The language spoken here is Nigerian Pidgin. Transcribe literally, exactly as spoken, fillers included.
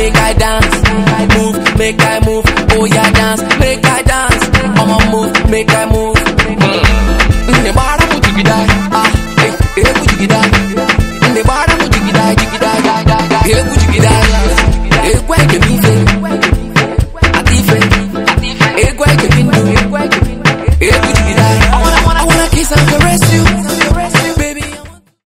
make I dance. Move, make I move. Oh yeah, dance, make I dance. I'ma move, make I move.